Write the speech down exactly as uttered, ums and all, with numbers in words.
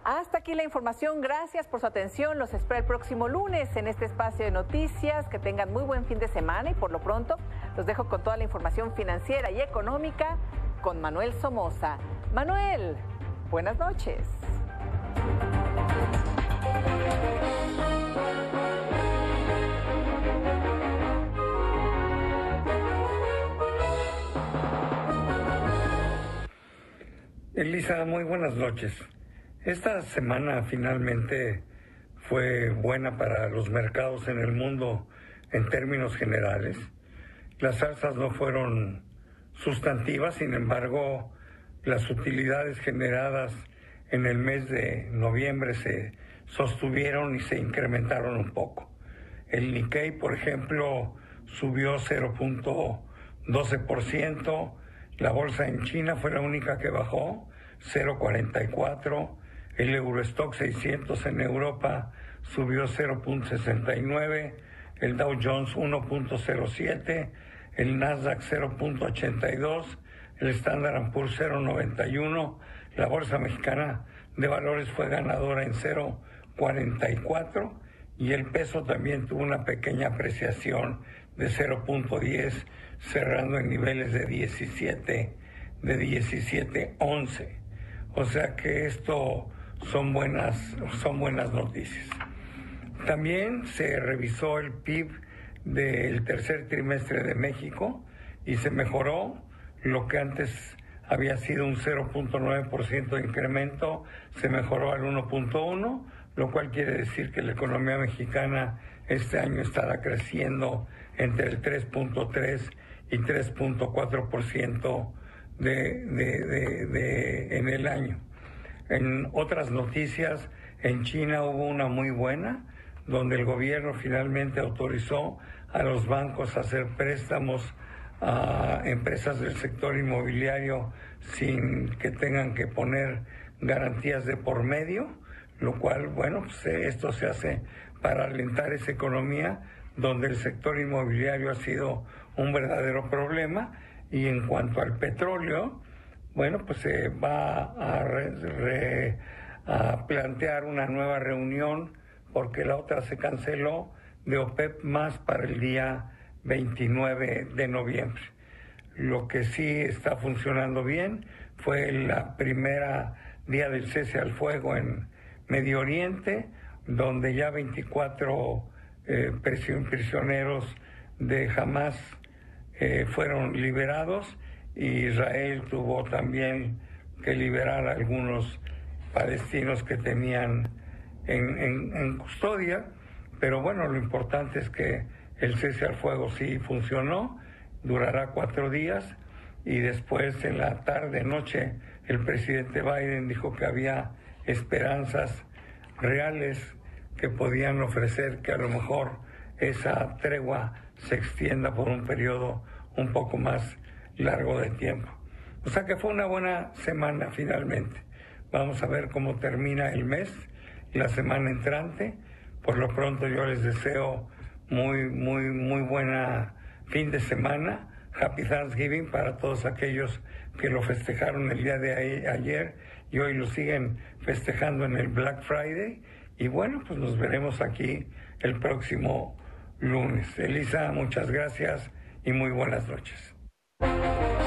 Hasta aquí la información. Gracias por su atención. Los espero el próximo lunes en este espacio de noticias. Que tengan muy buen fin de semana y por lo pronto los dejo con toda la información financiera y económica con Manuel Somoza. Manuel, buenas noches. Elisa, muy buenas noches. Esta semana finalmente fue buena para los mercados en el mundo en términos generales. Las alzas no fueron sustantivas, sin embargo, las utilidades generadas en el mes de noviembre se sostuvieron y se incrementaron un poco. El Nikkei, por ejemplo, subió cero punto doce por ciento, la bolsa en China fue la única que bajó, cero punto cuarenta y cuatro por ciento, el Eurostock seiscientos en Europa subió cero punto sesenta y nueve por ciento, el Dow Jones uno punto cero siete por ciento, el Nasdaq cero punto ochenta y dos por ciento, el Standard and Poor's cero punto noventa y uno por ciento, la Bolsa Mexicana de Valores fue ganadora en cero punto cuarenta y cuatro por ciento y el peso también tuvo una pequeña apreciación de cero punto diez por ciento, cerrando en niveles de diecisiete, de diecisiete once. O sea que esto son buenas, son buenas noticias. También se revisó el P I B del tercer trimestre de México y se mejoró. Lo que antes había sido un cero punto nueve por ciento de incremento, se mejoró al uno punto uno por ciento, lo cual quiere decir que la economía mexicana este año estará creciendo entre el tres punto tres y tres punto cuatro por ciento de, de, de, de, en el año. En otras noticias, en China hubo una muy buena, donde el gobierno finalmente autorizó a los bancos a hacer préstamos a empresas del sector inmobiliario sin que tengan que poner garantías de por medio, lo cual, bueno, pues esto se hace para alentar esa economía donde el sector inmobiliario ha sido un verdadero problema. Y en cuanto al petróleo, bueno, pues se va a, re, re, a plantear una nueva reunión porque la otra se canceló de OPEP más para el día veintinueve de noviembre. Lo que sí está funcionando bien fue la primera día del cese al fuego en Medio Oriente, donde ya veinticuatro eh, prisioneros de Hamas eh, fueron liberados y Israel tuvo también que liberar a algunos palestinos que tenían en, en, en custodia, pero bueno, lo importante es que el cese al fuego sí funcionó, durará cuatro días y después en la tarde, noche, el presidente Biden dijo que había esperanzas reales que podían ofrecer que a lo mejor esa tregua se extienda por un periodo un poco más largo de tiempo. O sea que fue una buena semana finalmente. Vamos a ver cómo termina el mes, la semana entrante. Por lo pronto yo les deseo muy, muy, muy buena fin de semana. Happy Thanksgiving para todos aquellos que lo festejaron el día de ayer y hoy lo siguen festejando en el Black Friday. Y bueno, pues nos veremos aquí el próximo lunes. Elisa, muchas gracias y muy buenas noches.